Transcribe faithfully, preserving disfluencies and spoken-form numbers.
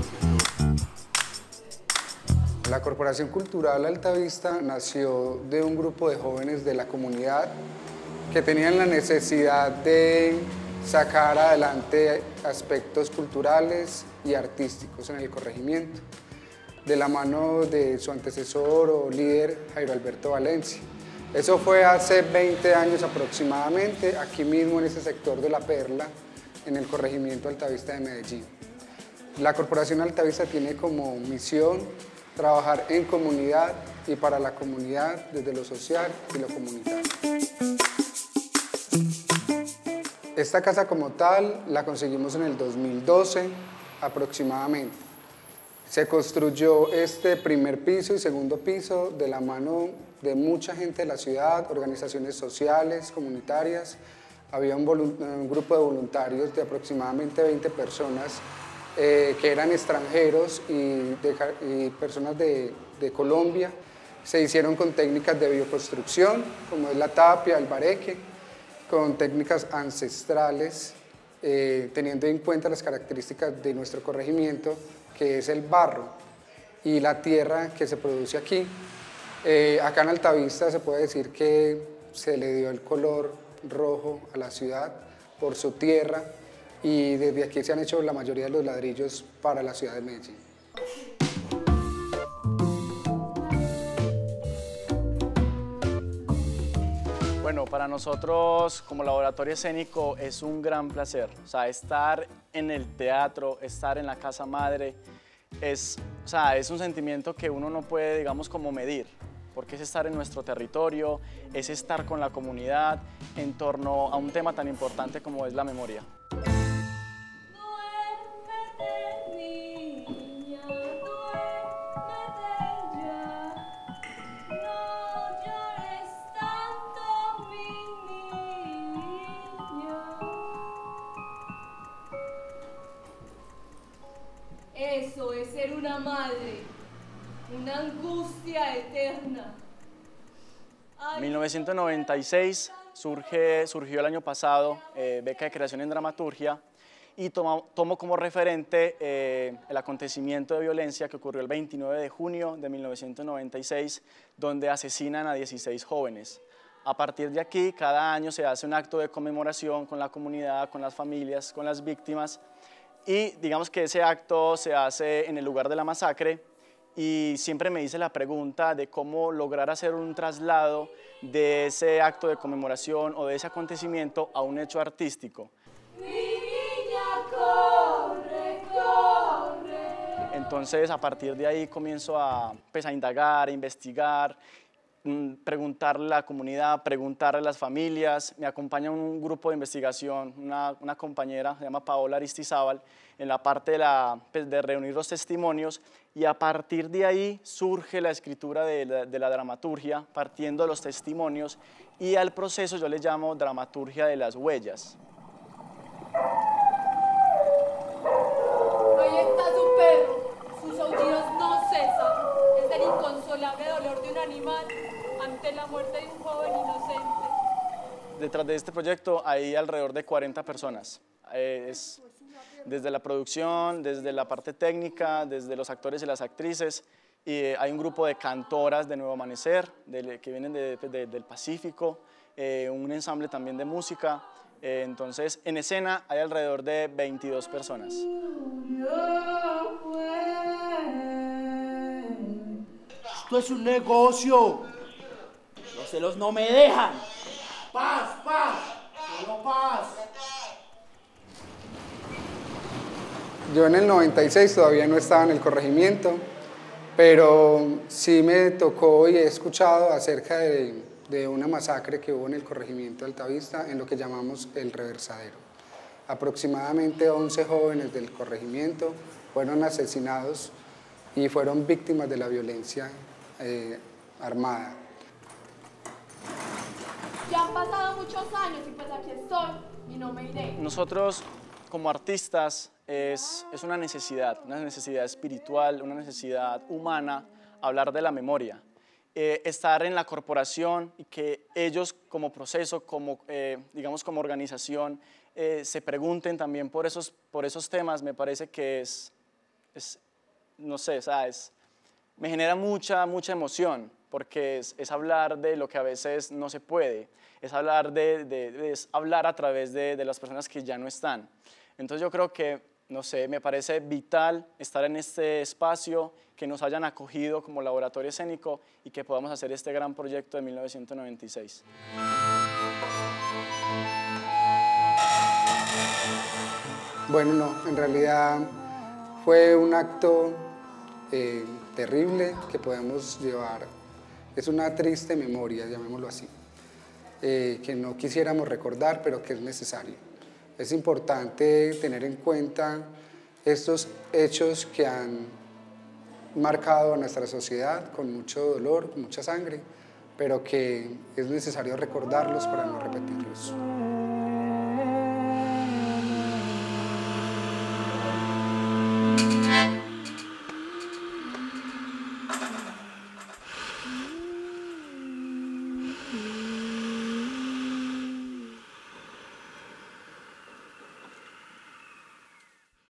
La Corporación Cultural Altavista nació de un grupo de jóvenes de la comunidad que tenían la necesidad de sacar adelante aspectos culturales y artísticos en el corregimiento, de la mano de su antecesor o líder, Jairo Alberto Valencia. Eso fue hace veinte años aproximadamente, aquí mismo en ese sector de La Perla, en el corregimiento Altavista de Medellín. La Corporación Altavista tiene como misión trabajar en comunidad y para la comunidad desde lo social y lo comunitario. Esta casa como tal la conseguimos en el dos mil doce aproximadamente. Se construyó este primer piso y segundo piso de la mano de mucha gente de la ciudad, organizaciones sociales, comunitarias. Había un, un grupo de voluntarios de aproximadamente veinte personas eh, que eran extranjeros y, de, y personas de, de Colombia. Se hicieron con técnicas de bioconstrucción, como es la tapia, el bareque, con técnicas ancestrales, eh, teniendo en cuenta las características de nuestro corregimiento, que es el barro y la tierra que se produce aquí. Eh, acá en Altavista se puede decir que se le dio el color rojo a la ciudad por su tierra y desde aquí se han hecho la mayoría de los ladrillos para la ciudad de Medellín. Bueno, para nosotros como laboratorio escénico es un gran placer, o sea, estar en el teatro, estar en la casa madre, es, o sea, es un sentimiento que uno no puede, digamos, como medir, porque es estar en nuestro territorio, es estar con la comunidad en torno a un tema tan importante como es la memoria. Eso es ser una madre, una angustia eterna. En mil novecientos noventa y seis surge, surgió el año pasado eh, beca de creación en dramaturgia y tomo, tomo como referente eh, el acontecimiento de violencia que ocurrió el veintinueve de junio de mil novecientos noventa y seis, donde asesinan a dieciséis jóvenes. A partir de aquí, cada año se hace un acto de conmemoración con la comunidad, con las familias, con las víctimas, y digamos que ese acto se hace en el lugar de la masacre y siempre me hice la pregunta de cómo lograr hacer un traslado de ese acto de conmemoración o de ese acontecimiento a un hecho artístico. Mi niña corre, corre. Entonces a partir de ahí comienzo a, pues, a indagar, a investigar, preguntarle a la comunidad, preguntarle a las familias. Me acompaña un grupo de investigación, una, una compañera, se llama Paola Aristizábal, en la parte de, la, pues, de reunir los testimonios, y a partir de ahí surge la escritura de la, de la dramaturgia, partiendo de los testimonios, y al proceso yo le llamo dramaturgia de las huellas. Ahí está su perro, sus aullidos no cesan, es el inconsolable dolor de un animal ante la muerte de un joven inocente. Detrás de este proyecto hay alrededor de cuarenta personas. Eh, es desde la producción, desde la parte técnica, desde los actores y las actrices, y eh, hay un grupo de cantoras de Nuevo Amanecer, de, que vienen de, de, del Pacífico, eh, un ensamble también de música. Eh, entonces, en escena hay alrededor de veintidós personas. Esto es un negocio. Los celos no me dejan. Paz, paz, solo paz. Yo en el noventa y seis todavía no estaba en el corregimiento, pero sí me tocó y he escuchado acerca de, de una masacre que hubo en el corregimiento de Altavista en lo que llamamos el Reversadero. Aproximadamente once jóvenes del corregimiento fueron asesinados y fueron víctimas de la violencia eh, armada. Ya han pasado muchos años y pues aquí estoy y no me iré. Nosotros como artistas es, es una necesidad, una necesidad espiritual, una necesidad humana, hablar de la memoria. Eh, estar en la corporación y que ellos como proceso, como, eh, digamos como organización, eh, se pregunten también por esos, por esos temas, me parece que es, es no sé, o sea, es, me genera mucha, mucha emoción, porque es, es hablar de lo que a veces no se puede, es hablar, de, de, es hablar a través de, de las personas que ya no están. Entonces yo creo que, no sé, me parece vital estar en este espacio, que nos hayan acogido como laboratorio escénico y que podamos hacer este gran proyecto de mil novecientos noventa y seis. Bueno, no, en realidad fue un acto eh, terrible que podemos llevar. Es una triste memoria, llamémoslo así, eh, que no quisiéramos recordar, pero que es necesario. Es importante tener en cuenta estos hechos que han marcado a nuestra sociedad con mucho dolor, con mucha sangre, pero que es necesario recordarlos para no repetirlos.